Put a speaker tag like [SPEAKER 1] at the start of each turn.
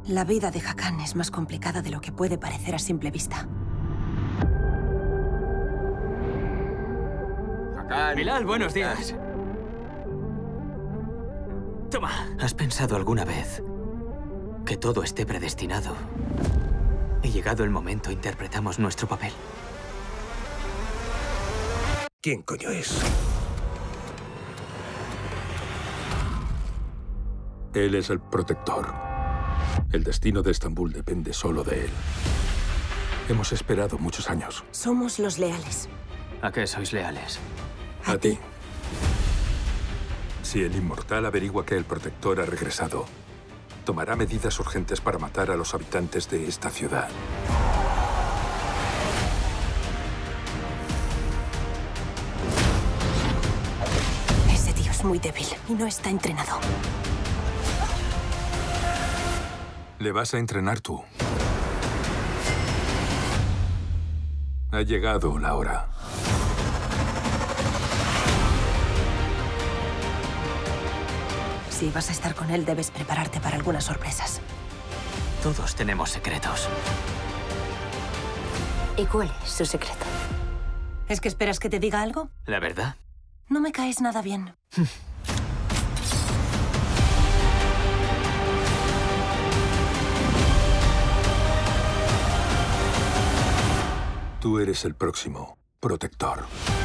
[SPEAKER 1] La vida de Hakan es más complicada de lo que puede parecer a simple vista.
[SPEAKER 2] Hakan.
[SPEAKER 3] Bilal, buenos días. Toma.
[SPEAKER 4] ¿Has pensado alguna vez que todo esté predestinado y llegado el momento interpretamos nuestro papel?
[SPEAKER 5] ¿Quién coño es? Él es el protector. El destino de Estambul depende solo de él. Hemos esperado muchos años.
[SPEAKER 1] Somos los leales.
[SPEAKER 4] ¿A qué sois leales?
[SPEAKER 5] A ti. Si el inmortal averigua que el protector ha regresado, tomará medidas urgentes para matar a los habitantes de esta ciudad.
[SPEAKER 1] Ese tío es muy débil y no está entrenado.
[SPEAKER 5] Le vas a entrenar tú. Ha llegado la hora.
[SPEAKER 1] Si vas a estar con él, debes prepararte para algunas sorpresas.
[SPEAKER 4] Todos tenemos secretos.
[SPEAKER 6] ¿Y cuál es su secreto?
[SPEAKER 1] ¿Es que esperas que te diga algo?
[SPEAKER 4] ¿La verdad?
[SPEAKER 1] No me caes nada bien.
[SPEAKER 5] Tú eres el próximo protector.